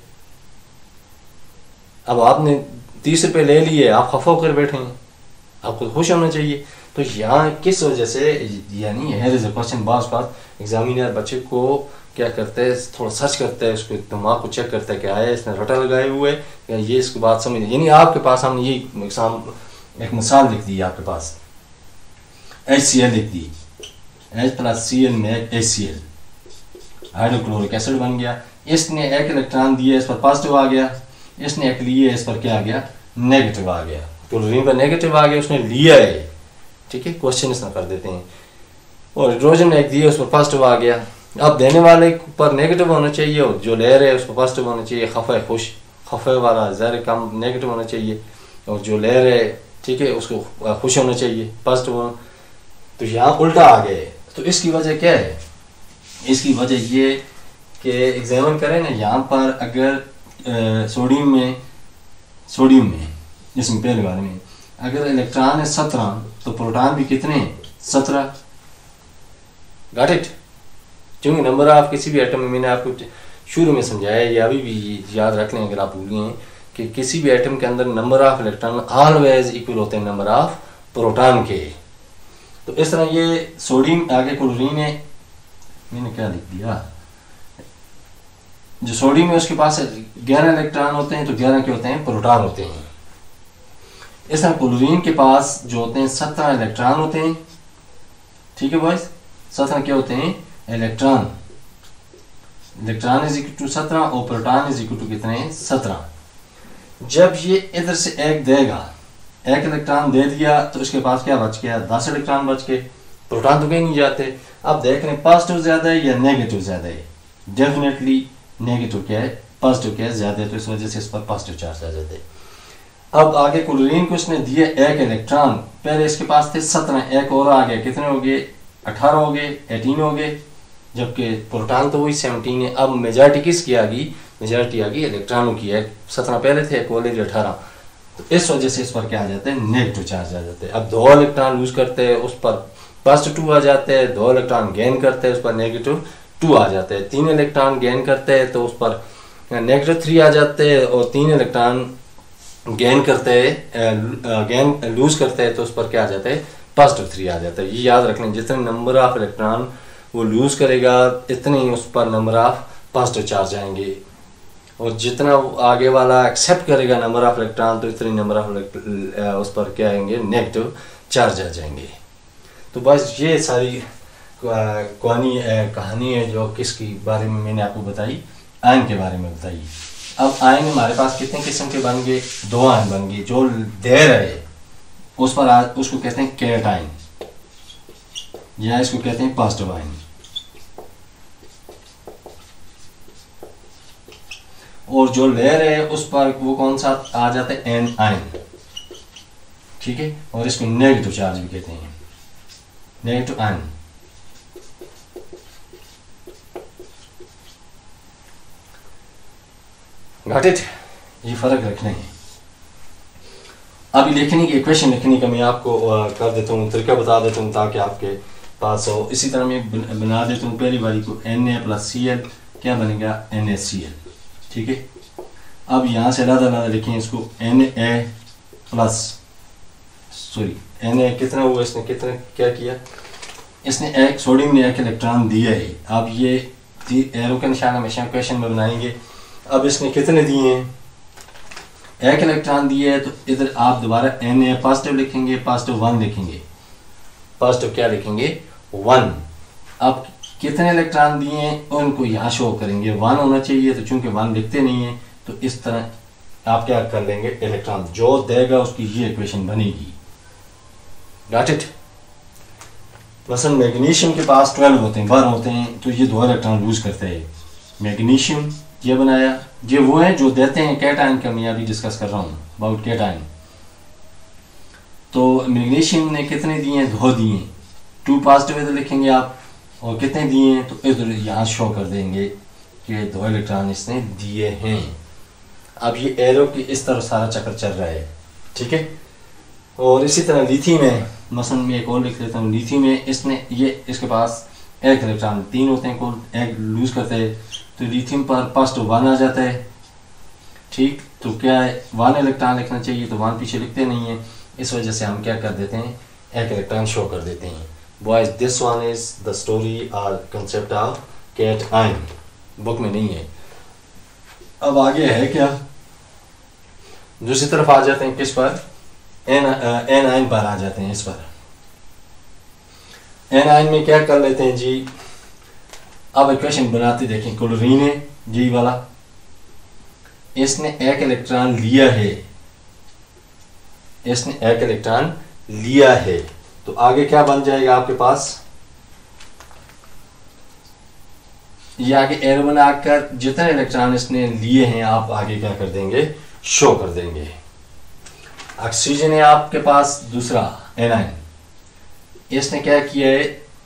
अब आपने तीस रुपये ले लिए, आप खफा होकर बैठे हैं, आपको खुश होना चाहिए। तो यहाँ किस वजह से, यानी हियर इज अ क्वेश्चन, बास बात एग्जामिनर बच्चे को क्या करते हैं, थोड़ा सर्च करता है, उसको दिमाग को चेक करता है कि आया इसने रटा लगाए हुए या ये इसकी बात समझ, यानी आपके पास हमने ये एग्जाम एक मिसाल लिख दी आपके पास, एच सी एल लिख दी, एच प्लस सी एल में H C L hydrochloric acid बन गया। इसने एक इलेक्ट्रॉन दिया, इस पर पॉजिटिव आ गया, इसने एक लिए, इस पर क्या आ गया, नेगेटिव आ गया। क्लोरीन पर नेगेटिव आ गया, उसने लिया है, ठीक है, क्वेश्चन इसमें कर देते हैं। और हाइड्रोजन ने एक दिया, उस पर पॉजिटिव आ गया। अब देने वाले पर नेगेटिव होना चाहिए और जो ले रहे हैं उस पर पॉजिटिव होना चाहिए। खफे खुश, खफे वाला ज़ाहिर कम नेगेटिव होना चाहिए, और जो ले रहे, ठीक है, उसको खुश होना चाहिए, पॉजिटिव होना। तो यहाँ उल्टा आ गए। तो इसकी वजह क्या है, इसकी वजह ये कि एग्जामिन करें ना, यहाँ पर अगर सोडियम में सोडियम में जिसमें पहले वाले में अगर इलेक्ट्रॉन है सत्रह, तो प्रोटॉन भी कितने हैं, सत्रह। Got it. क्योंकि नंबर ऑफ किसी भी एटम में, मैंने आपको शुरू में समझाया, या अभी भी याद रख लें अगर आप भूल गए हैं, कि किसी भी एटम के अंदर number of electron always equal होते हैं नंबर ऑफ प्रोटॉन के। तो इस तरह ये सोडियम आगे क्लोरीन है, मैंने क्या लिख दिया, जो सोडियम है उसके पास ग्यारह इलेक्ट्रॉन होते हैं, तो ग्यारह के होते हैं, प्रोटॉन होते हैं। इस तरह क्लोरीन के पास जो होते हैं सत्रह इलेक्ट्रॉन होते हैं, ठीक है बॉयज, सत्रह क्या होते हैं, electron. Electron is equal to सत्रह और प्रोटॉन इज इक्वल टू कितने हैं, सत्रह। जब ये इधर से एक देगा, एक इलेक्ट्रॉन दे दिया, तो इसके पास क्या बच गया, दस इलेक्ट्रॉन बच गए, प्रोटॉन तो कहीं नहीं जाते। अब देख रहे हैं पॉजिटिव ज्यादा है या नेगेटिव ज्यादा है, डेफिनेटली नेगेटिव क्या है, पॉजिटिव क्या है, ज्यादा है, तो इस वजह से इस पर पॉजिटिव चार्ज आ जाते हैं। अब आगे क्लोरीन को इसने दिए एक इलेक्ट्रॉन, पहले इसके पास थे सत्रह, एक और आ गया, कितने हो गए, अठारह हो गए, अठारह हो गए, जबकि प्रोटॉन तो वही सत्रह है। अब मेजॉरिटी किसकी आ गई, मेजॉरिटी आ गई इलेक्ट्रॉनों की, एक सत्रह पहले थे, एक ऑलरेडी अठारह, तो इस वजह से इस पर क्या आ जाते हैं, नेगेटिव चार्ज आ जाते हैं। अब दो इलेक्ट्रॉन लूज करते हैं, उस पर पॉजिटिव टू आ जाते हैं, दो इलेक्ट्रॉन गेन करते हैं, उस पर नेगेटिव टू आ जाते हैं, तीन इलेक्ट्रॉन गेन करते हैं तो उस पर नेगेटिव थ्री आ जाते हैं, और तीन इलेक्ट्रॉन गेन करते हैं, गेन लूज करते हैं तो उस पर क्या आ जाता है, पॉजिटिव थ्री आ जाता है। ये याद रखना, जितने नंबर ऑफ इलेक्ट्रॉन वो लूज करेगा इतने ही उस पर नंबर ऑफ पॉजिटिव चार्ज आएंगे, और जितना आगे वाला एक्सेप्ट करेगा नंबर ऑफ इलेक्ट्रॉन, तो इतने नंबर ऑफ उस पर क्या आएंगे, नेगेटिव चार्ज आ जाएंगे। तो बस ये सारी कहानी कहानी है जो किसकी बारे में मैंने आपको बताई, आयन के बारे में बताई। अब आयन हमारे पास कितने किस्म के बन गए, दो आयन बन गए। जो दे रहे उस पर आज उसको कहते हैं कैट आयन या इसको कहते हैं पॉजिटिव आयन, और जो ले रहे हैं उस पर वो कौन सा आ जाता है, एन आयन, ठीक है। और इसको नेगेटिव चार्ज भी कहते हैं, नेगेटिव आयन। गॉट इट, ये फर्क रखना है। अभी लिखने की इक्वेशन लिखने का मैं आपको कर देता हूँ, तरीका बता देता हूँ ताकि आपके पास हो। इसी तरह मैं बना देता हूँ पहली बारी को, N A plus C L क्या बनेगा, एन ए सी एल, ठीक है। अब यहाँ से अलग अलग लिखें इसको, N A plus sorry N A कितना हुआ, इसने कितना क्या किया, इसने एक सोडियम ने एक इलेक्ट्रॉन दिया है। अब ये एरो का निशान हमेशा क्वेश्चन में बनाएंगे। अब इसने कितने दिए हैं, एक इलेक्ट्रॉन दिए है, तो इधर आप दोबारा एन ए पॉजिटिव लिखेंगे, पॉजिटिव वन लिखेंगे, पॉजिटिव क्या लिखेंगे, वन। अब कितने इलेक्ट्रॉन दिए हैं उनको यहाँ शो करेंगे, वन होना चाहिए, तो चूंकि वन लिखते नहीं है तो इस तरह आप क्या कर लेंगे, इलेक्ट्रॉन जो देगा उसकी ये इक्वेशन बनेगी। Got it. मसलन मैग्नीशियम के पास ट्वेल्व होते हैं, बारह होते हैं, तो ये दो इलेक्ट्रॉन लूज करते हैं। मैग्नीशियम ये बनाया, ये वो है जो देते हैं कैट आयन का, मैं अभी डिस्कस कर रहा हूँ अबाउट कैट आयन। तो मैग्नीशियम ने कितने दिए हैं, दो दिए हैं, टू पॉजिटिव इधर लिखेंगे आप, और कितने दिए हैं तो इधर यहाँ शो कर देंगे कि दो इलेक्ट्रॉन इसने दिए हैं। अब ये एरो की इस तरह सारा चक्कर चल रहा है, ठीक है। और इसी तरह लिथियम है, मसलन मैं एक और लिख लेता हूँ, लिथियम में इसने ये इसके पास एक इलेक्ट्रॉन, तीन होते हैं, कौन एक लूज करते हैं, तो लिथियम पर पॉजिटिव वन आ जाता है, ठीक। तो क्या है, वन इलेक्ट्रॉन लिखना चाहिए, तो वन पीछे लिखते नहीं है, इस वजह से हम क्या कर देते हैं, एक इलेक्ट्रॉन शो कर देते हैं। Boys this one is the story or concept of cation, book में नहीं है। अब आगे है क्या, दूसरी तरफ आ जाते हैं, किस पर, एन एन आयन पर आ जाते हैं। इस पर एन आयन में क्या कर लेते हैं जी, अब इक्वेशन बनाते देखें, क्लोरीन है जी वाला, इसने एक इलेक्ट्रॉन लिया है, इसने एक इलेक्ट्रॉन लिया है, तो आगे क्या बन जाएगा आपके पास, ये आगे एरो बनाकर जितने इलेक्ट्रॉन इसने लिए हैं आप आगे क्या कर देंगे, शो कर देंगे। ऑक्सीजन है आपके पास दूसरा एन आयन, इसने क्या किया है,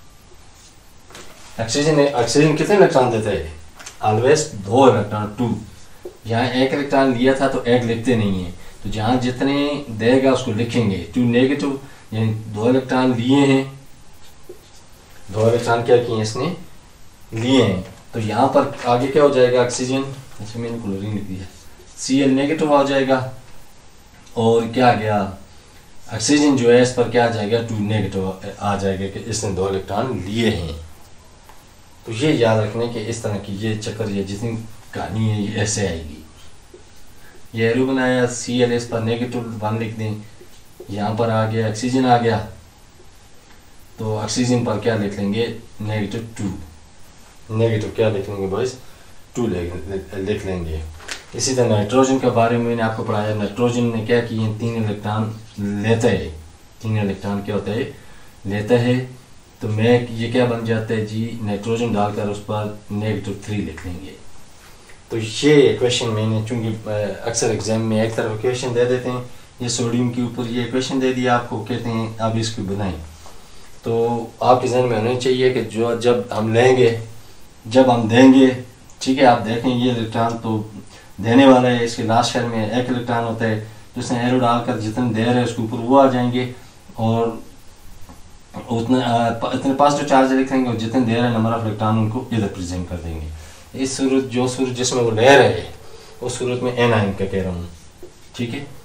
ऑक्सीजन है, ऑक्सीजन कितने इलेक्ट्रॉन देते हैं, ऑलवेज दो इलेक्ट्रॉन, टू। यहाँ एक इलेक्ट्रॉन लिया था तो एक लिखते नहीं है, तो जहाँ जितने देगा उसको लिखेंगे, टू नेगेटिव, यानी दो इलेक्ट्रॉन लिए हैं, दो इलेक्ट्रॉन क्या किए इसने लिए हैं, तो यहाँ पर आगे क्या हो जाएगा, ऑक्सीजन, अच्छा मैंने क्लोरीन लिख दिया, सी एल नेगेटिव आ जाएगा, और क्या आ गया, ऑक्सीजन जो है इस पर क्या आ जाएगा, टू नेगेटिव आ जाएगा कि इसने दो इलेक्ट्रॉन लिए हैं। तो ये याद रखने के इस तरह की ये चक्कर, ये जितनी कहानी है ये ऐसे आएगी। ये एरो बनाया, सी एल एस पर नेगेटिव वन लिख दें, यहाँ पर आ गया ऑक्सीजन आ गया, तो ऑक्सीजन पर क्या लिख लेंगे, नेगेटिव टू, नेगेटिव क्या लिख लेंगे बॉयज, टू लिख लेंगे। इसी तरह नाइट्रोजन के बारे में मैंने आपको पढ़ाया, नाइट्रोजन ने क्या किए, तीन इलेक्ट्रॉन लेता है, तीन इलेक्ट्रॉन क्या होता है, लेता है, तो मैं ये क्या बन जाता है जी, नाइट्रोजन डालकर उस पर नेगेटिव थ्री लिख लेंगे। तो ये क्वेश्चन मैंने चूंकि अक्सर एग्जाम में एक तरफ क्वेश्चन दे देते हैं, ये सोडियम के ऊपर ये क्वेश्चन दे दिया आपको, कहते हैं आप इसको बनाएं, तो आपके जहन में होना चाहिए कि जो जब हम लेंगे, जब हम देंगे, ठीक है, आप देखें ये इलेक्ट्रॉन तो देने वाला है, इसके लास्ट शेल में एक इलेक्ट्रॉन होता है, जिसने एरो डालकर जितने दे रहे हैं उसके ऊपर वो आ जाएंगे, और उतने इतने पॉजिटिव चार्ज लिखेंगे, और जितने दे रहे हैं नंबर ऑफ इलेक्ट्रॉन उनको इधर प्रेजेंट कर देंगे। इस सूरत जो सूरत जिसमें वो ले रहे हैं उस सूरत में एन आयन का कह रहा हूँ, ठीक है।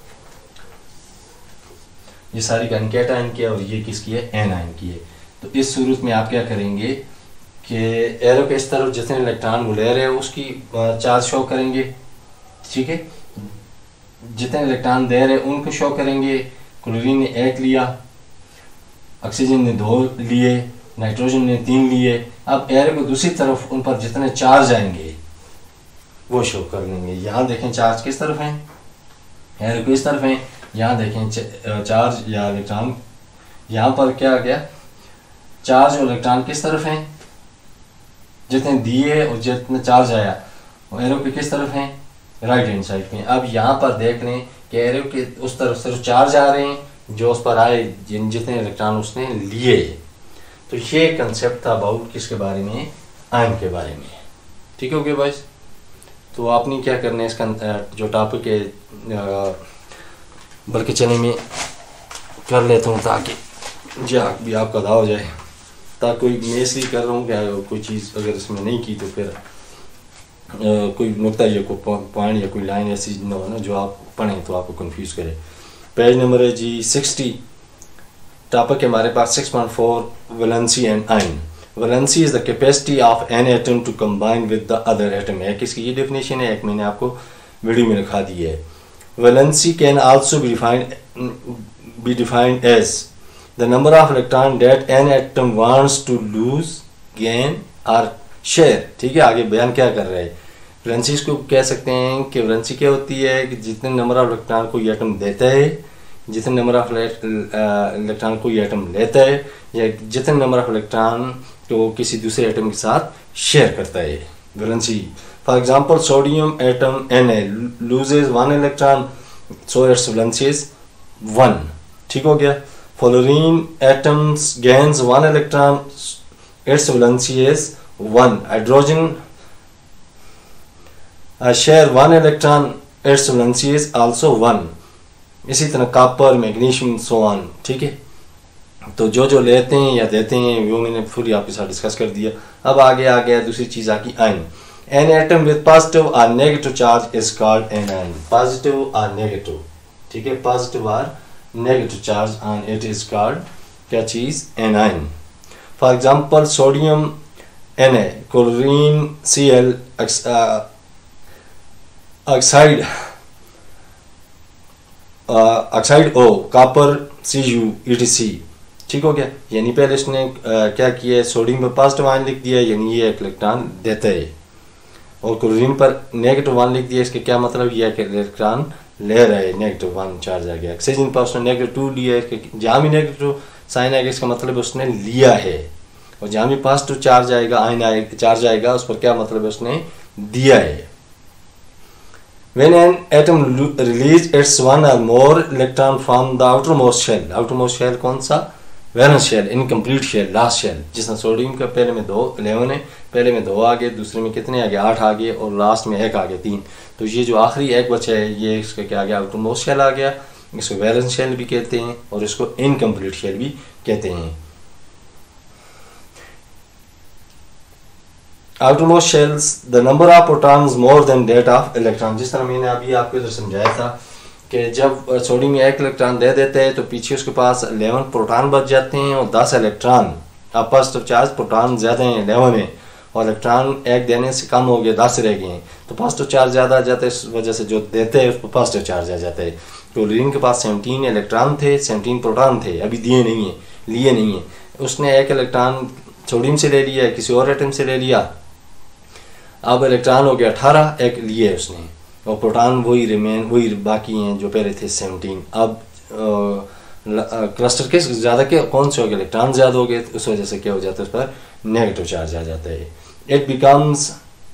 ये सारी कहानी कैट आयन की है और ये किसकी है, एन आयन की है। तो इस सूरत में आप क्या करेंगे कि एरो के इस तरफ जितने इलेक्ट्रॉन वो ले रहे हैं उसकी चार्ज शो करेंगे, ठीक है, जितने इलेक्ट्रॉन दे रहे हैं उनको शो करेंगे। क्लोरीन ने एक लिया, ऑक्सीजन ने दो लिए, नाइट्रोजन ने तीन लिए। अब एरो को दूसरी तरफ उन पर जितने चार्ज आएंगे वो शो कर लेंगे। यहाँ देखें चार्ज किस तरफ है, एरो किस तरफ है, यहाँ देखें चार्ज या इलेक्ट्रॉन, यहाँ पर क्या आ गया, चार्ज और इलेक्ट्रॉन किस तरफ हैं, जितने दिए और जितने चार्ज आया वो एरो के किस तरफ हैं, राइट हैंड साइड पे। अब यहाँ पर देख लें कि एरो के उस तरफ सिर्फ चार्ज आ रहे हैं जो उस पर आए, जिन जितने इलेक्ट्रॉन उसने लिए। तो ये कंसेप्ट था अबाउट किसके बारे में, आयन के बारे में। ठीक हो गया बॉयज। तो आपने क्या करना है, इसका जो टॉपिक है बल्कि चले मैं कर लेता हूँ ताकि जा भी आपका अदा हो जाए, ताकि कोई मैं इसलिए कर रहा हूँ कि कोई चीज़ अगर इसमें नहीं की तो फिर आ, कोई नुक्ता या कोई पॉइंट या कोई लाइन ऐसी न हो ना जो आप पढ़ें तो आपको कंफ्यूज करे। पेज नंबर है जी सिक्सटी, टॉपिक है हमारे पास six point four, valency and ion. Valency is the capacity of an atom to combine with the other atom. एक इसकी ये डेफिनेशन है, एक मैंने आपको वीडियो में लिखा दी है। Valency can also be defined be defined as the number of electron that an atom wants to lose, gain or share. ठीक है, आगे बयान क्या कर रहे हैं। वैलेंसी को कह सकते हैं कि वैलेंसी क्या होती है कि जितने नंबर ऑफ इलेक्ट्रॉन को ये एटम देता है, जितने नंबर ऑफ इलेक्ट्रॉन को ये एटम लेता है, या जितने नंबर ऑफ इलेक्ट्रॉन को किसी दूसरे एटम के साथ शेयर करता है, valency. For example sodium atom N A loses one electron, so its valency is one. ठीक हो गया। Fluorine atoms gains one electron, its valency is one. Hydrogen share one electron, its valency is also one. इसी तरह copper, magnesium, so on. ठीक है, तो जो जो लेते हैं या देते हैं वो मैंने पूरी आपके साथ डिस्कस कर दिया। अब आगे आ गया दूसरी चीज़ आकी ion. An atom with positive or negative charge is called an ion. Positive or negative, ठीक है, positive or negative charge on it is called क्या चीज़, an ion. For example sodium N A, chlorine C L, oxide oxide O, copper C U, E T C. ठीक हो गया। यानी पहले इसने आ, क्या किया है, सोडियम पर पॉजिटिव आयन लिख दिया, यानी ये एक इलेक्ट्रॉन देता है, और क्लोरीन पर नेगेटिव वन लिख दिया। इसके क्या मतलब, ये एक इलेक्ट्रॉन ले रहा है, नेगेटिव वन चार्ज आ गया। ऑक्सीजन पर उसने नेगेटिव टू लिया है, जहाँ भी नेगेटिव साइन आएगा इसका मतलब उसने लिया है, और जहाँ भी पॉजिटिव चार्ज आएगा, आयन आएगा, चार्ज आएगा, उस पर क्या मतलब है, उसने दिया है। When an atom release its one or more electron from the outermost shell, outermost shell कौन सा, valence shell, incomplete shell, last shell. जिसमें सोडियम का पहले में दो इलेवन है, पहले में दो आ गए, दूसरे में कितने आ गए, आठ आ गए, और लास्ट में एक आ गए, तीन। तो ये जो आखिरी एक बचा है ये इसका क्या आ गया, आउटरमोस्ट शेल आ गया। इसको वैलेंस शेल भी कहते हैं और इसको इनकम्प्लीट शेल भी कहते हैं। outermost shells the number of protons more than that of electron। जिस तरह मैंने अभी आपको इधर समझाया था कि जब सोडियम में एक इलेक्ट्रॉन दे देते हैं तो पीछे उसके पास इलेवन प्रोटॉन बच जाते हैं और दस इलेक्ट्रॉन। अब पॉजिटिव चार्ज प्रोटॉन ज़्यादा हैं, इलेवन है, और इलेक्ट्रॉन एक देने से कम हो गया, दस रह गए हैं, तो पॉजिटिव चार्ज ज़्यादा आ जाता है। इस वजह से जो देते हैं उस पर पॉजिटिव चार्ज आ जाता है। क्लोरीन के पास सेवनटीन इलेक्ट्रॉन थे, सेवनटीन प्रोटॉन थे, अभी दिए नहीं हैं, लिए नहीं हैं। उसने एक इलेक्ट्रॉन सोडियम से ले लिया, किसी और एटम से ले लिया, अब इलेक्ट्रॉन हो गया अठारह, एक लिए उसने, और प्रोटॉन वही रिमेन वही बाकी हैं जो पहले थे सेवनटीन। अब क्लस्टर के ज़्यादा के कौन से हो गए, इलेक्ट्रॉन ज़्यादा हो गए, उस वजह से क्या हो जाता है, उस पर नेगेटिव चार्ज आ जाता है। It becomes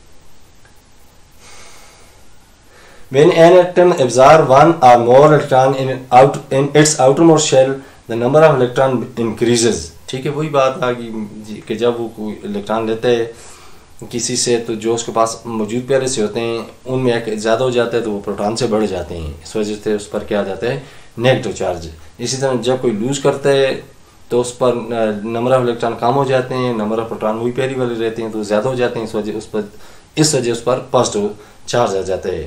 when an atom absorb one or more electron in out in its outermost shell the number of electron increases. ठीक है, वही बात आ गई कि जब वो कोई इलेक्ट्रॉन लेते हैं किसी से, तो जो उसके पास मौजूद पहले से होते हैं उनमें एक ज़्यादा हो जाता है तो वो प्रोटॉन से बढ़ जाते हैं, इस वजह से उस पर क्या आ जाता है, नेगेटिव चार्ज। इसी तरह जब कोई लूज करता है तो उस पर नंबर ऑफ इलेक्ट्रॉन कम हो जाते हैं, नंबर ऑफ प्रोटॉन वही पहली वाले रहते हैं तो ज़्यादा हो जाते हैं, इस वजह उस पर इस वजह उस पर पॉजिटिव चार्ज आ जाता है।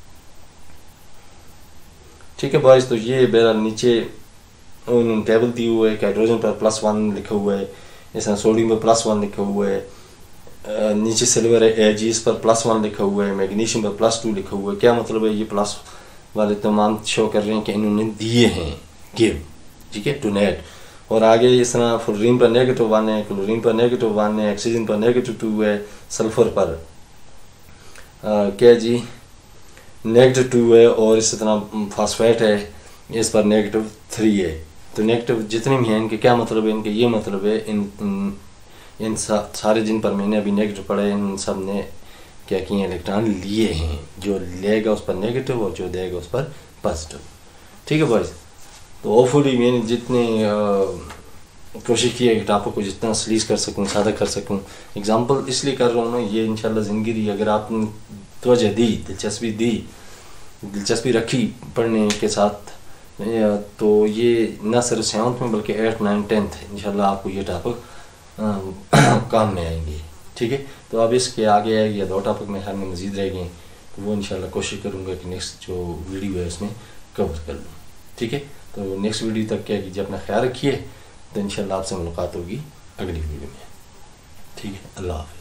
ठीक है बॉयज़, तो ये मेरा नीचे उन्होंने टेबल दी हुआ है कि हाइड्रोजन पर प्लस वन लिखा हुआ है, इस तरह सोडियम पर प्लस वन लिखा हुआ है, नीचे सिल्वर है जी, इस पर प्लस वन लिखा हुआ है, मैग्नीशियम पर प्लस टू लिखा हुआ है। क्या मतलब है, ये प्लस वाले तमाम शो कर रहे हैं कि इन्होंने दिए हैं, गिव, ठीक है, टू नेट। और आगे इस तरह फ्लोरीन पर नेगेटिव वन है, क्लोरीन पर नेगेटिव वन है, ऑक्सीजन पर नेगेटिव टू है, सल्फर पर क्या जी, नेगेटिव टू है और इसी तरह फास्फेट है, इस पर नेगेटिव थ्री है। तो नेगेटिव जितने भी हैं इनके क्या मतलब है, इनके ये मतलब है इन इन, इन सा, सारे जिन पर मैंने अभी नेगेटिव पढ़ा है इन सब ने क्या किए, इलेक्ट्रॉन लिए हैं। जो लेगा उस पर नेगेटिव और जो देगा उस पर पॉजिटिव। ठीक है बॉयज़। तो होपफुली मैंने जितने कोशिश की है कि टॉपिक को जितना सलीस कर सकूँ, सादा कर सकूँ। एग्जांपल इसलिए कर रहा हूँ मैं, ये इंशाल्लाह ज़िंदगी दी, अगर आपने तवज्जो दी, दिलचस्पी दी, दिलचस्पी रखी पढ़ने के साथ, तो ये न सिर्फ सेवन्थ में बल्कि एट्थ नाइन टेंथ इंशाल्लाह आपको ये टॉपिक काम में आएंगे। ठीक है। तो अब इसके आगे है या दो टॉपिक में ख्याल में मज़ीद रह गए, तो वो इंशाल्लाह कोशिश करूँगा कि नेक्स्ट जो वीडियो है उसमें कवर कर लूँ। ठीक है। तो नेक्स्ट वीडियो तक क्या कीजिए, अपना ख्याल रखिए। तो इंशाल्लाह आपसे मुलाकात होगी अगली वीडियो में। ठीक है। अल्लाह हाफ़िज़।